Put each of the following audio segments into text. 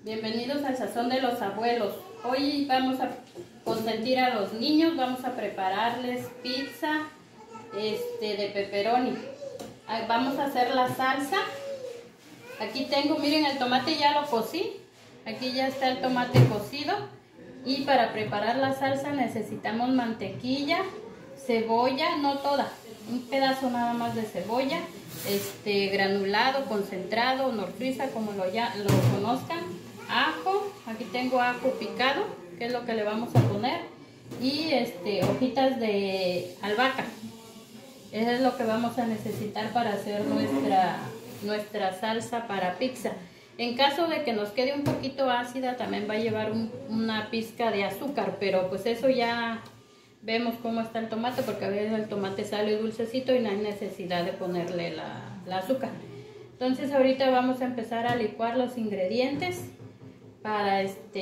Bienvenidos al Sazón de los Abuelos. Hoy vamos a consentir a los niños, vamos a prepararles pizza de pepperoni. Vamos a hacer la salsa. Aquí tengo, miren, el tomate ya lo cocí. Aquí ya está el tomate cocido. Y para preparar la salsa necesitamos mantequilla, cebolla, no toda, un pedazo nada más de cebolla, granulado, concentrado, norfrisa, como lo conozcan, ajo, aquí tengo ajo picado, que es lo que le vamos a poner, y hojitas de albahaca. Eso es lo que vamos a necesitar para hacer nuestra salsa para pizza. En caso de que nos quede un poquito ácida, también va a llevar una pizca de azúcar, pero pues eso ya vemos cómo está el tomate, porque a veces el tomate sale dulcecito y no hay necesidad de ponerle la azúcar. Entonces ahorita vamos a empezar a licuar los ingredientes para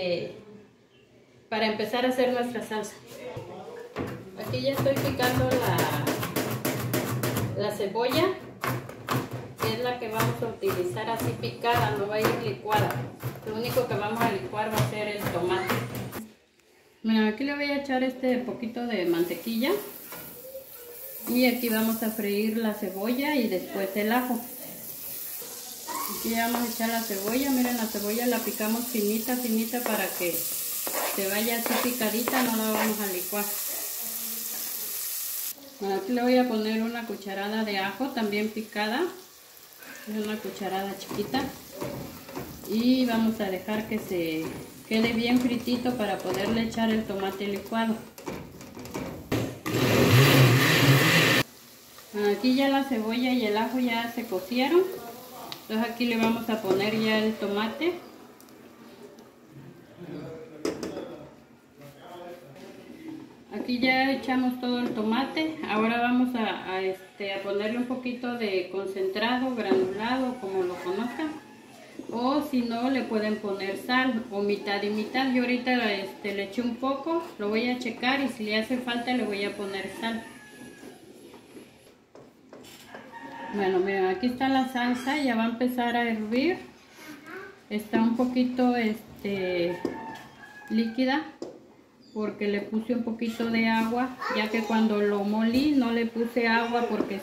empezar a hacer nuestra salsa. Aquí ya estoy picando la cebolla, que es la que vamos a utilizar así picada, no va a ir licuada. Lo único que vamos a licuar va a ser el tomate. Bueno, aquí le voy a echar poquito de mantequilla y aquí vamos a freír la cebolla y después el ajo. Aquí ya vamos a echar la cebolla. Miren, la cebolla la picamos finita para que se vaya así picadita, no la vamos a licuar. Bueno, aquí le voy a poner una cucharada de ajo también picada, una cucharada chiquita, y vamos a dejar que se quede bien fritito para poderle echar el tomate licuado. Aquí ya la cebolla y el ajo ya se cocieron, entonces aquí le vamos a poner ya el tomate. Aquí ya echamos todo el tomate. Ahora vamos a ponerle un poquito de concentrado, granulado, como lo conozcan, o si no le pueden poner sal, o mitad y mitad. Yo ahorita le eché un poco, lo voy a checar y si le hace falta le voy a poner sal. Bueno, miren, aquí está la salsa, ya va a empezar a hervir. Está un poquito líquida, porque le puse un poquito de agua, ya que cuando lo molí no le puse agua porque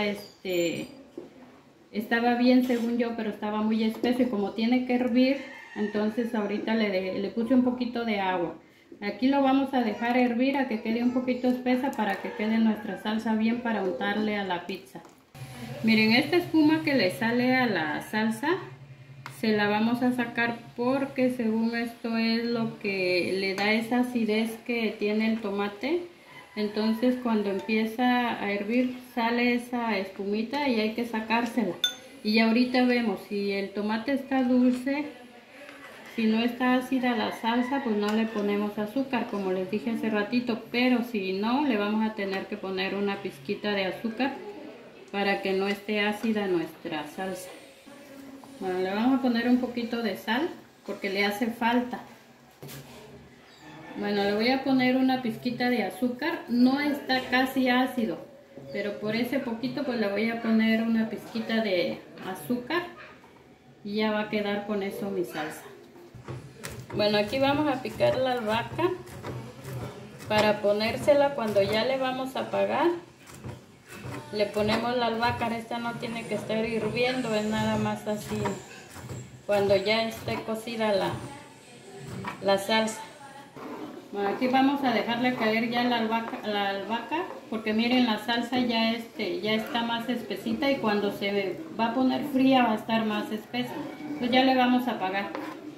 estaba bien según yo, pero estaba muy espeso, y como tiene que hervir, entonces ahorita le puse un poquito de agua. Aquí lo vamos a dejar hervir a que quede un poquito espesa para que quede nuestra salsa bien para untarle a la pizza. Miren, esta espuma que le sale a la salsa se la vamos a sacar porque según esto es lo que le da esa acidez que tiene el tomate. Entonces cuando empieza a hervir sale esa espumita y hay que sacársela. Y ahorita vemos si el tomate está dulce, si no está ácida la salsa, pues no le ponemos azúcar, como les dije hace ratito. Pero si no, le vamos a tener que poner una pizquita de azúcar para que no esté ácida nuestra salsa. Bueno, le vamos a poner un poquito de sal porque le hace falta. Bueno, le voy a poner una pizquita de azúcar. No está casi ácido, pero por ese poquito pues le voy a poner una pizquita de azúcar y ya va a quedar con eso mi salsa. Bueno, aquí vamos a picar la albahaca para ponérsela cuando ya le vamos a apagar. Le ponemos la albahaca. Esta no tiene que estar hirviendo, es nada más así cuando ya esté cocida la salsa. Bueno, aquí vamos a dejarle caer ya la albahaca, porque miren, la salsa ya está más espesita y cuando se va a poner fría va a estar más espesa. Pues ya le vamos a apagar.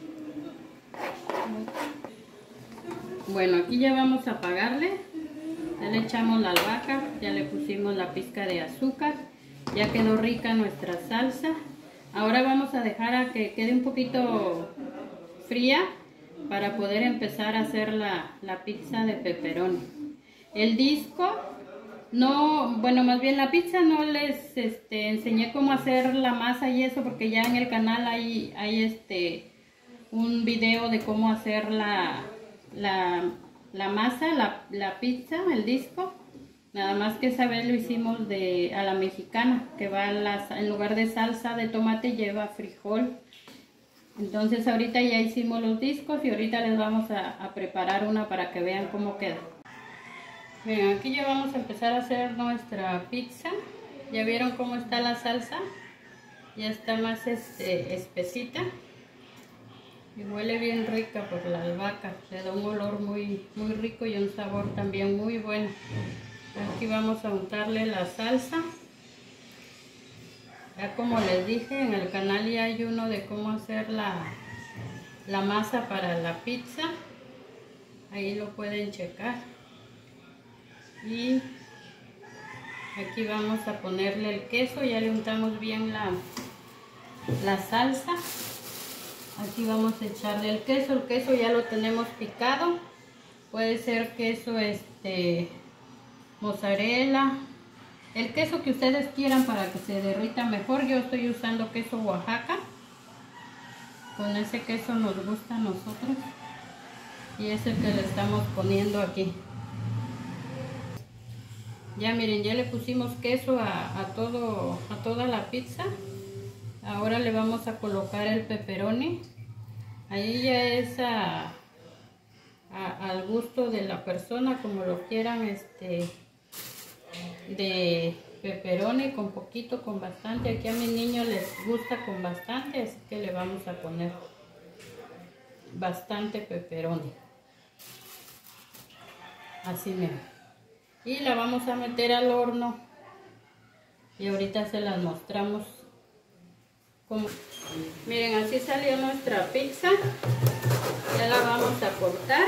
Bueno, aquí ya vamos a apagarle. Ya le echamos la albahaca, ya le pusimos la pizca de azúcar, ya quedó rica nuestra salsa. Ahora vamos a dejar a que quede un poquito fría para poder empezar a hacer la pizza de pepperoni. El disco, no, bueno, más bien la pizza no les enseñé cómo hacer la masa y eso, porque ya en el canal hay un video de cómo hacer la masa, la pizza, el disco. Nada más que esa vez lo hicimos a la mexicana, que va en lugar de salsa de tomate lleva frijol Entonces ahorita ya hicimos los discos y ahorita les vamos a preparar una para que vean cómo queda. Miren, aquí ya vamos a empezar a hacer nuestra pizza. Ya vieron cómo está la salsa, ya está más espesita y huele bien rica por la albahaca, le da un olor muy rico y un sabor también muy bueno. Aquí vamos a untarle la salsa. Ya como les dije, en el canal ya hay uno de cómo hacer la masa para la pizza, ahí lo pueden checar. Y aquí vamos a ponerle el queso, ya le untamos bien la salsa. Aquí vamos a echarle el queso ya lo tenemos picado, puede ser queso mozzarella, el queso que ustedes quieran para que se derrita mejor. Yo estoy usando queso Oaxaca, con ese queso nos gusta a nosotros y es el que le estamos poniendo aquí. Ya miren, ya le pusimos queso a toda la pizza. Ahora le vamos a colocar el pepperoni. Ahí ya es al gusto de la persona, como lo quieran, de pepperoni, con poquito, con bastante. Aquí a mis niños les gusta con bastante, así que le vamos a poner bastante pepperoni. Así miren. Y la vamos a meter al horno y ahorita se las mostramos. Miren, así salió nuestra pizza. Ya la vamos a cortar.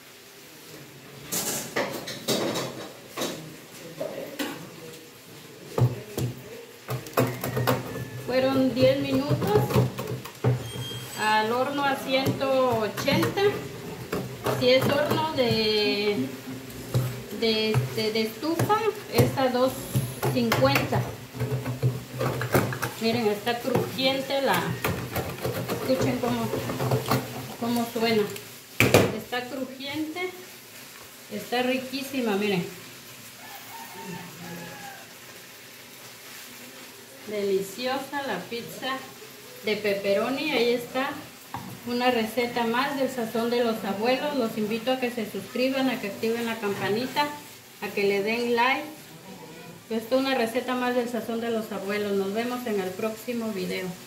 Fueron 10 minutos al horno a 180. Si es horno de estufa, es a 250. Miren, está crujiente escuchen cómo suena. Está crujiente, está riquísima, miren. Deliciosa la pizza de pepperoni. Ahí está una receta más del sazón de los abuelos. Los invito a que se suscriban, a que activen la campanita, a que le den like. Esta es una receta más del sazón de los abuelos. Nos vemos en el próximo video.